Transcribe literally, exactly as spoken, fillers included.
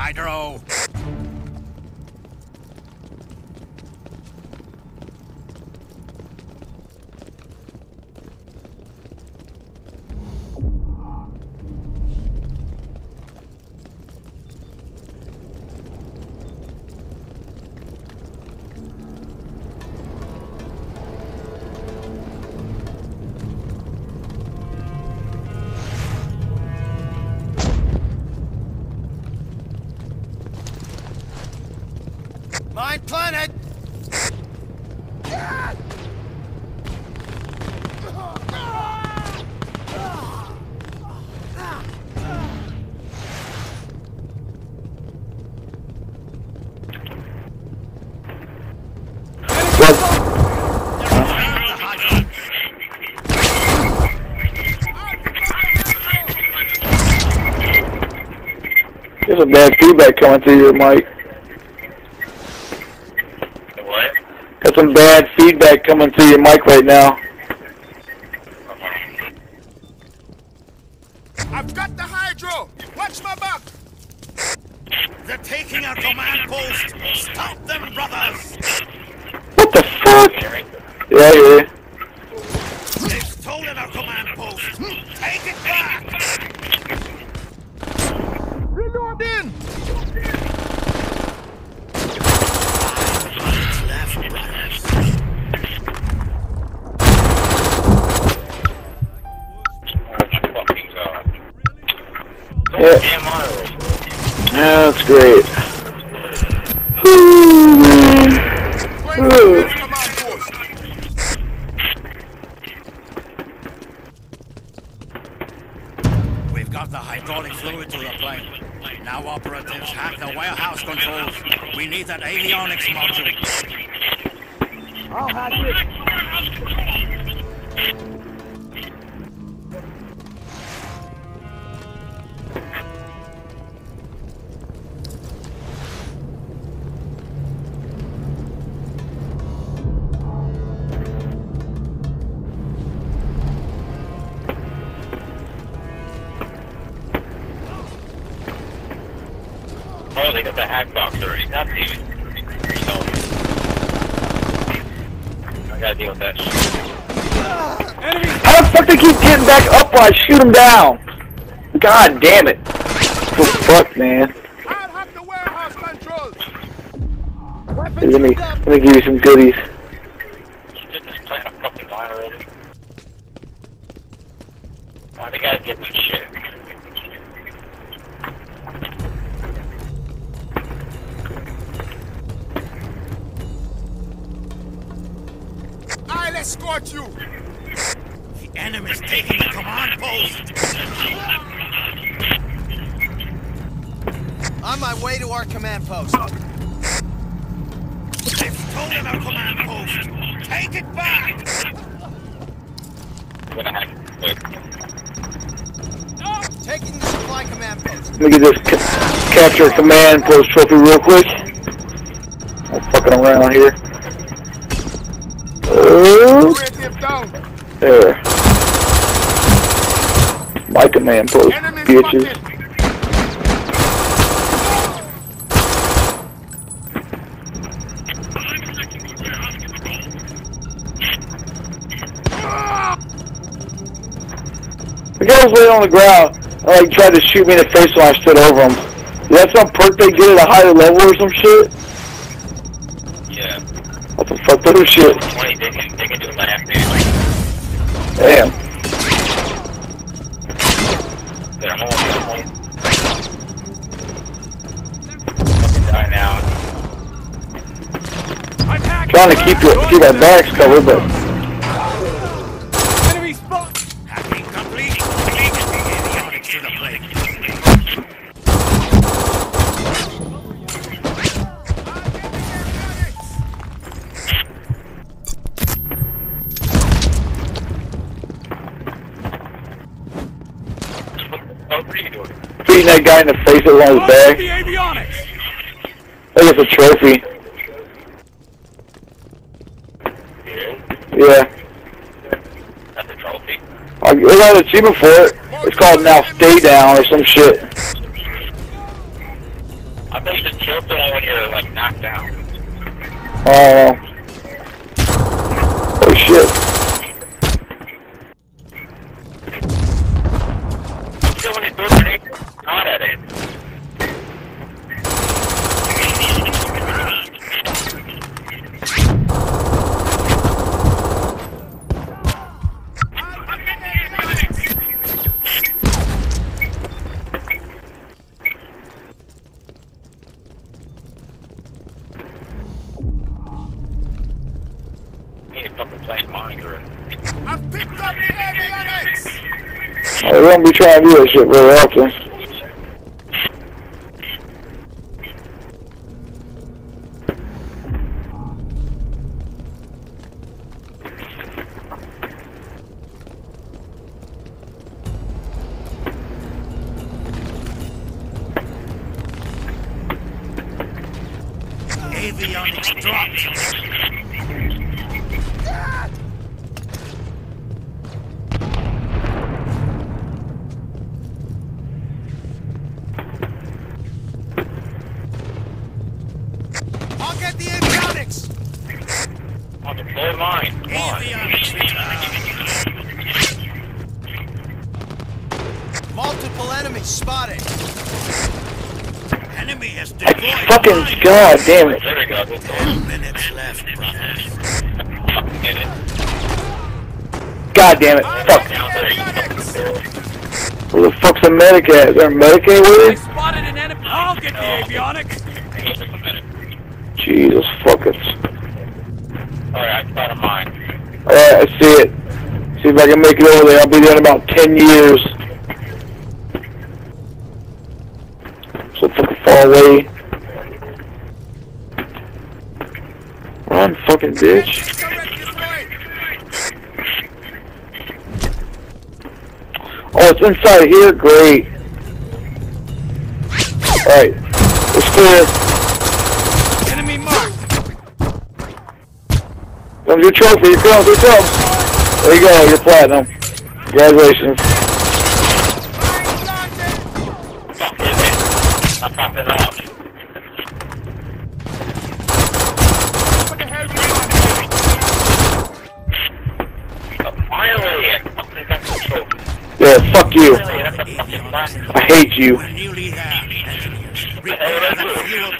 hydro. Mine planet! There's a bad feedback coming through your mic. What? Got some bad feedback coming through your mic right now. I've got the hydro! Watch my back! They're taking our command post! Stop them, brothers! What the fuck? Yeah, I hear you. They've stolen our command post! Take it back! Reloading! Left, brothers. Yeah. Yeah, that's great. Ooh, man. Ooh. We've got the hydraulic fluid to the plane. Now operatives hack the warehouse controls. We need that avionics module. I'll hack it. Oh, they got the hack box already. Not even. No. I gotta deal with that shit. How the fuck they keep getting back up while I shoot them down? God damn it. What the fuck, man? I'll have the warehouse controls. Hey, let me, let me give you some goodies. You did this plan a fucking line already. Why they gotta get this shit? I'll escort you. The enemy's taking the command post. On my way to our command post. They've stolen our command post. Take it back. I'm gonna hack it quick. Taking the supply command post. Let me get this ca capture command post trophy real quick. I'm fucking around here. Oh, Operative down. there. My command post, Enemy bitches. spotted. The guy was laying on the ground and like tried to shoot me in the face when I stood over him. Is that some perk they get at a higher level or some shit? Yeah. What the fuck, that shit? twenty, they can, they can do laugh, dude. Damn. There, I'm almost done. Fucking die now. Trying to keep your, keep our backs covered, but Enemy spot. Hacking complete. Taking the avionics to the plane. What are you doing? beating that guy in the face with one of his bags. The avionics. I think it's a trophy. Yeah. That's a trophy. I got an achievement for it. It's called Now Stay Down or some shit. I thought you just killed someone when you're like knocked down. Oh. Oh shit. Still when you throw a grenade, not at it. I've picked up the avionics! I won't be trying to do that shit very often. Avionics dropped. I'll get the avionics! I'll deploy mine. Come on. Multiple enemies spotted. Enemy has deployed. Fucking god damn it. There we go. Good Ten minutes left, brother. fucking get it. God damn it. I'll Fuck. get the avionics! Where the fuck's a medic at? Is there a medic anywhere? Spotted an enemy. I'll get the avionics. Just a minute. Jesus fuckers. Alright, I spotted mine. Alright, I see it. See if I can make it over there. I'll be there in about ten years. So fucking far away. Run, fucking bitch. Oh, it's inside here? Great. Alright. It's clear. Enemy marked. Come your trophy. Here comes, here comes. There you go, you're platinum. Congratulations. I'm popping off. Finally, I fucking got the trophy. Yeah, fuck you. That's a fucking I hate you. We're nearly there, engineers. Repair the fuel